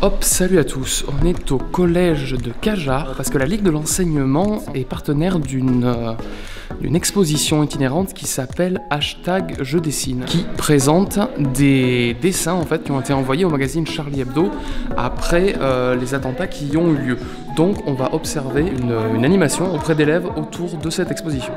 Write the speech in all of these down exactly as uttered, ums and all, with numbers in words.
Hop, salut à tous, on est au collège de Cajar parce que la Ligue de l'enseignement est partenaire d'une euh, d'une exposition itinérante qui s'appelle Hashtag Je dessine, qui présente des dessins en fait qui ont été envoyés au magazine Charlie Hebdo après euh, les attentats qui y ont eu lieu. Donc on va observer une, une animation auprès d'élèves autour de cette exposition.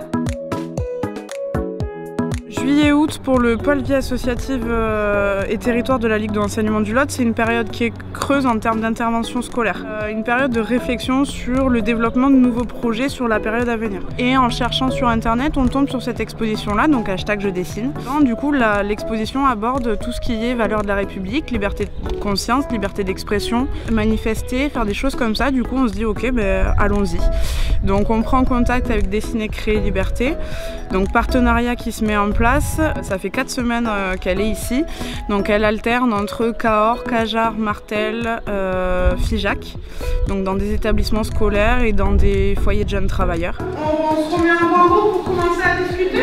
Juillet-août pour le pôle vie associative euh, et territoire de la Ligue de l'enseignement du Lot, c'est une période qui est creuse en termes d'intervention scolaire. Euh, une période de réflexion sur le développement de nouveaux projets sur la période à venir. Et en cherchant sur internet, on tombe sur cette exposition-là, donc hashtag Je dessine. Du coup, l'exposition aborde tout ce qui est valeurs de la République, liberté de conscience, liberté d'expression, manifester, faire des choses comme ça. Du coup, on se dit ok, ben, allons-y. Donc on prend contact avec Dessiner, Créer, Liberté. Donc partenariat qui se met en place. Ça fait quatre semaines euh, qu'elle est ici. Donc elle alterne entre Cahors, Cajar, Martel, euh, Figeac. Donc dans des établissements scolaires et dans des foyers de jeunes travailleurs. On, on se remet un bandeau pour commencer à discuter.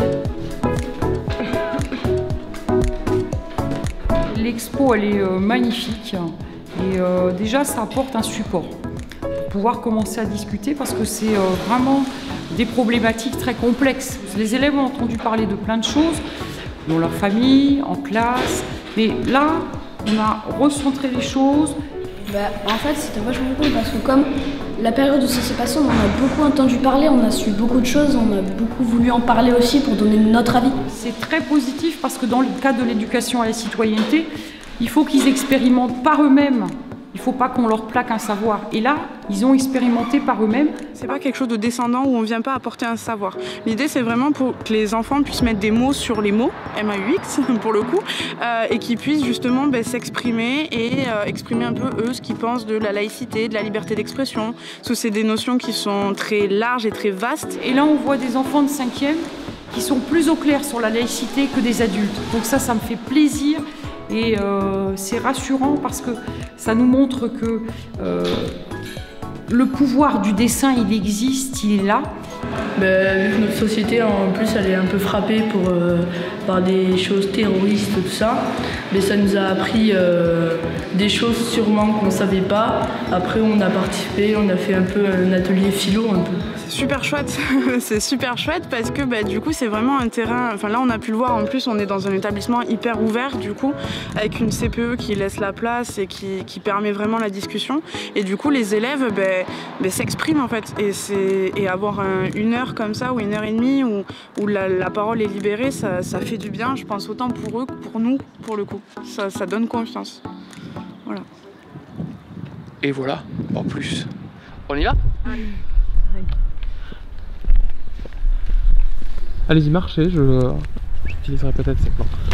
L'expo elle est euh, magnifique et euh, déjà ça apporte un support pour pouvoir commencer à discuter parce que c'est euh, vraiment des problématiques très complexes. Les élèves ont entendu parler de plein de choses, dans leur famille, en classe, mais là, on a recentré les choses. Bah, en fait, c'était vachement cool parce que comme la période où ça s'est passé, on en a beaucoup entendu parler, on a su beaucoup de choses, on a beaucoup voulu en parler aussi pour donner notre avis. C'est très positif parce que dans le cadre de l'éducation à la citoyenneté, il faut qu'ils expérimentent par eux-mêmes. Il ne faut pas qu'on leur plaque un savoir. Et là, ils ont expérimenté par eux-mêmes. C'est pas quelque chose de descendant où on ne vient pas apporter un savoir. L'idée, c'est vraiment pour que les enfants puissent mettre des mots sur les mots, M A U X pour le coup, euh, et qu'ils puissent justement ben, s'exprimer et euh, exprimer un peu eux ce qu'ils pensent de la laïcité, de la liberté d'expression. Parce que c'est des notions qui sont très larges et très vastes. Et là, on voit des enfants de cinquième qui sont plus au clair sur la laïcité que des adultes. Donc ça, ça me fait plaisir. Et euh, c'est rassurant parce que ça nous montre que euh, le pouvoir du dessin, il existe, il est là. Ben, vu que notre société, en plus, elle est un peu frappée pour, euh, par des choses terroristes, tout ça, mais ça nous a appris euh, des choses sûrement qu'on ne savait pas. Après, on a participé, on a fait un peu un atelier philo un peu. C'est super chouette, c'est super chouette parce que bah, du coup c'est vraiment un terrain, enfin là on a pu le voir, en plus on est dans un établissement hyper ouvert du coup, avec une C P E qui laisse la place et qui, qui permet vraiment la discussion. Et du coup les élèves bah, bah, s'expriment en fait, et, et avoir un, une heure comme ça ou une heure et demie où, où la, la parole est libérée, ça, ça fait du bien, je pense, autant pour eux que pour nous pour le coup. Ça, ça donne confiance. Voilà. Et voilà, en plus. On y va ? Allez. Allez-y, marchez, je j'utiliserai peut-être ces plans.